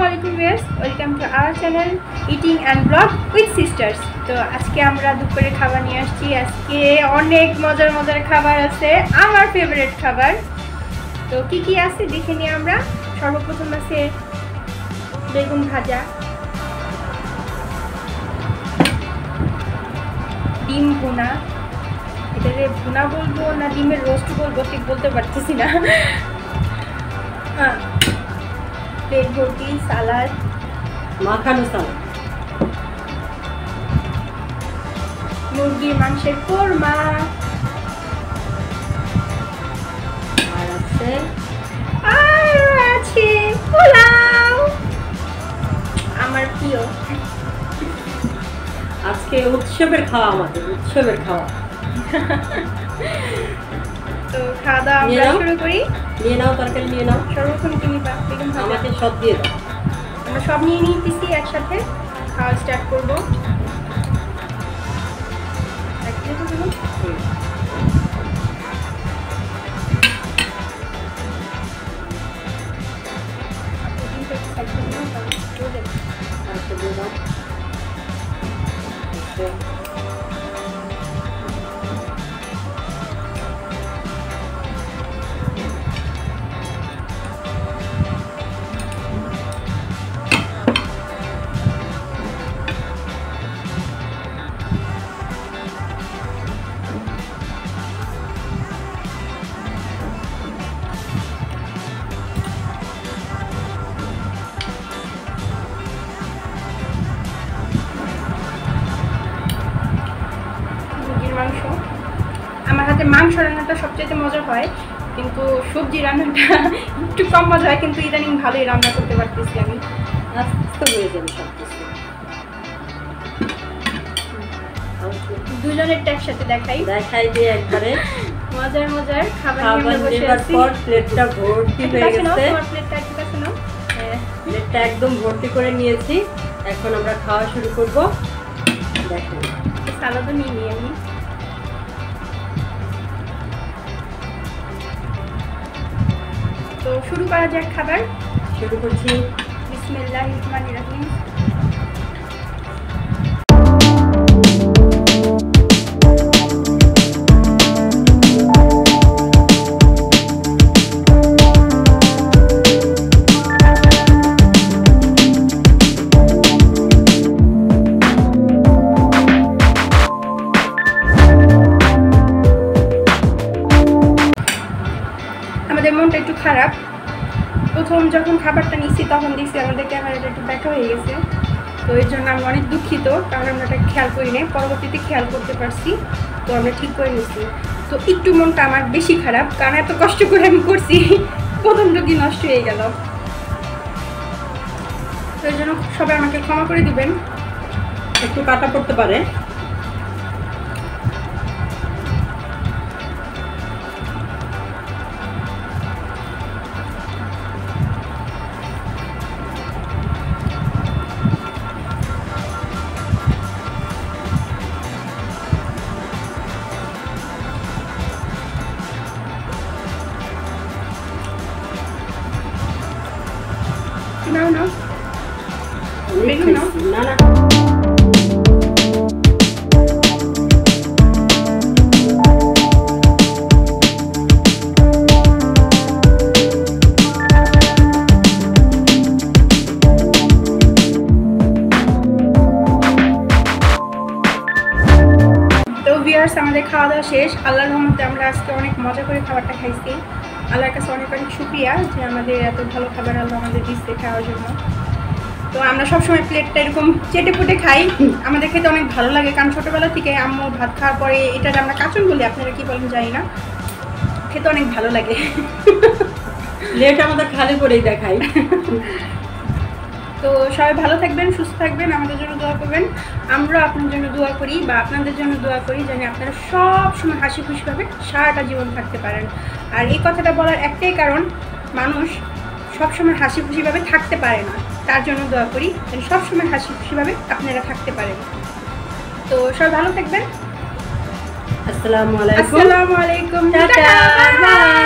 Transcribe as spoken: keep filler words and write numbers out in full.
আসসালামু আলাইকুম viewers, welcome to our channel eating and blog with sisters. তো আজকে আমরা দুপুরে খাবার নিয়ে আসছি। আজকে অনেক মজার মজার খাবার আছে, আমার ফেভারিট খাবার। তো কি কি আছে দেখে নিই আমরা। সর্বপ্রথম আছে বেগুন ভাজা, ডিম ভুনা, এটাকে ভুনা বলবো না ডিমের রোস্ট বলবো ঠিক বলতে পারতেছি না। হ্যাঁ, প্লেট ভর্তি সালাদ, মাখানো সালাদ, মুরগির মাংসের কোরমা, আর আছে আর আছে পোলাও, আমার প্রিয়। আজকে উৎসবের খাওয়া, আমাদের উৎসবের খাওয়া। তো খাওয়া দাওয়া আমরা শুরু করি। নিয়ে নাও, তরকারি নিয়ে নাও। সর্বপ্রথম কি নিবা? বেগুন ভাজা। আমাকে সব দিয়ে দাও। আমরা সব নিয়ে নিতেছি একসাথে, খাওয়া স্টার্ট করবো। আচ্ছা, দিয়ে দাও। মাংস, আমার হাতে মাংস রান্নাটা সবচেয়ে মজা হয়, কিন্তু সবজি রান্নাটা একটু কম মজা হয়। কিন্তু ইদানিং ভালোই রান্না করতে পারতেছি আমি। আস্তে হয়ে যাবে সব কিছু। দুজনের একসাথে দেখাই দেখাই দিয়ে একবারে মজার মজার খাবার খাবার দেবার পর প্লেটটা ভর্তি হয়ে গেছে। প্লেটটা একটু কাছে নাও। প্লেটটা একদম ভর্তি করে নিয়েছি। এখন আমরা খাওয়া শুরু করব। দেখেন, সালাদও নিয়ে নিই আমি। তো শুরু করা যাক খাবার। শুরু করছি। বিসমিল্লাহির রহমানির রহিম। আমাদের মনটা একটু খারাপ। প্রথম যখন খাবারটা নিচ্ছি তখন দেখছি আমাদের ক্যামেরাটা একটু ব্যাকা হয়ে গেছে। তো এর জন্য আমি অনেক দুঃখিত, কারণ আমরা এটা খেয়াল করি নাই, পরবর্তীতে খেয়াল করতে পারছি। তো আমরা ঠিক করে নিচ্ছি। তো একটু মনটা আমার বেশি খারাপ, কারণ এত কষ্ট করে আমি করছি, প্রথমটা কি নষ্ট হয়ে গেল। তো এর জন্য সবাই আমাকে ক্ষমা করে দিবেন। একটু কাটা পড়তে পারে। নাও নাও, বেগুন নাও। না না, আমাদের খাওয়া দাওয়া শেষ। আল্লাহর রহমতে আমরা আজকে অনেক মজা করে খাবারটা খাইছি। আল্লাহর কাছে অনেক অনেক শুকরিয়া যে আমাদের এত ভালো খাবার আল্লাহ আমাদের দিচ্ছে খাওয়ার জন্য। তো আমরা সবসময় প্লেটটা এরকম চেটে পুটে খাই, আমাদের খেতে অনেক ভালো লাগে। কারণ ছোটোবেলা থেকে আম্মু ভাত খাওয়ার পরে এটা আমরা কাচন বলি, আপনারা কি বলেন জানি না, খেতে অনেক ভালো লাগে। প্লেট আমাদের খালি করেই দেখাই। তো সবাই ভালো থাকবেন, সুস্থ থাকবেন, আমাদের জন্য দোয়া করবেন। আমরা আপনার জন্য দোয়া করি বা আপনাদের জন্য দোয়া করি যেন আপনারা সব সময় হাসি খুশিভাবে সারাটা জীবন থাকতে পারেন। আর এই কথাটা বলার একটাই কারণ, মানুষ সবসময় হাসি খুশিভাবে থাকতে পারে না, তার জন্য দোয়া করি যেন সবসময় হাসি খুশিভাবে আপনারা থাকতে পারেন। তো সবাই ভালো থাকবেন। আসসালামু আলাইকুম। আসসালামু আলাইকুম। টাটা।